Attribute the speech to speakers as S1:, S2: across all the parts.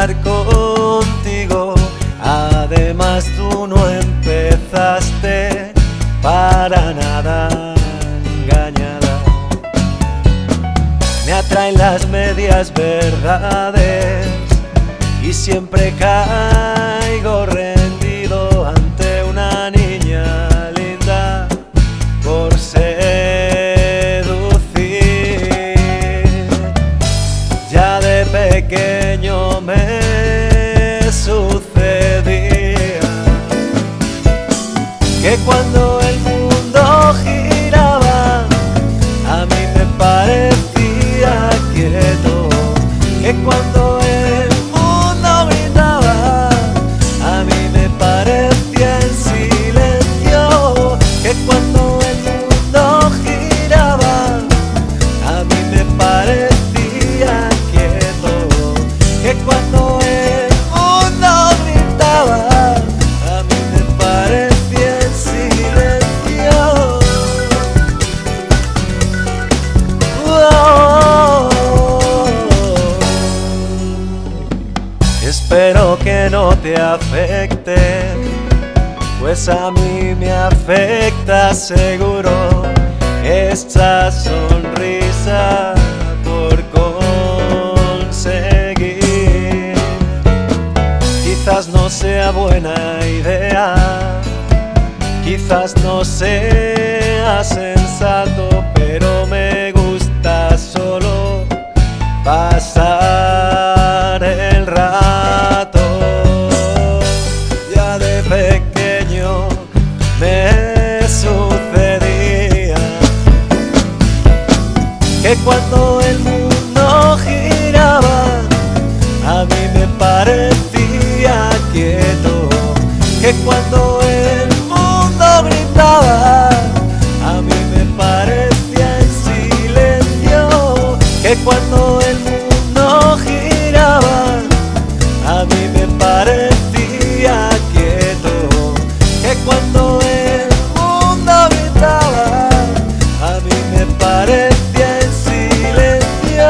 S1: estar contigo. Además tú no empezaste para nada engañada. Me atraen las medias verdades y siempre caigo rendido ante una niña linda por seducir. Ya de pequeño me sucedía que cuando el mundo giraba a mí me parecía quieto, que cuando el mundo gritaba a mí me parecía en silencio, que cuando el mundo giraba a mí me parecía quieto, que cuando el mundo gritaba a mí me parecía en silencio. Espero que no te afecte, pues a mí me afecta seguro esta sonrisa por conseguir. Quizás no sea buena idea, quizás no sea sensato, pero me gusta solo pasar el rato. Ya de pequeño me sucedía que cuando el mundo giraba a mí me parecía quieto, que cuando el mundo gritaba a mí me parecía en silencio, que cuando el mundo giraba a mí me parecía quieto, que cuando el mundo gritaba a mí me parecía en silencio.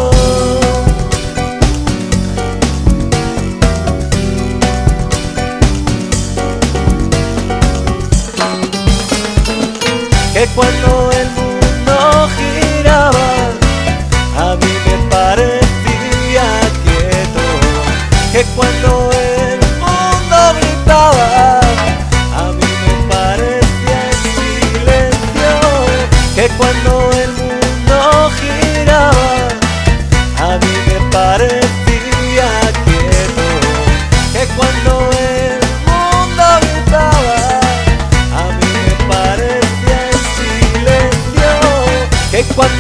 S1: Que cuando el mundo giraba a mí me parecía quieto, que cuando el mundo gritaba a mí me parecía en silencio, que cuando el mundo giraba a mí me parecía quieto, que cuando el mundo gritaba a mí me parecía en silencio, que cuando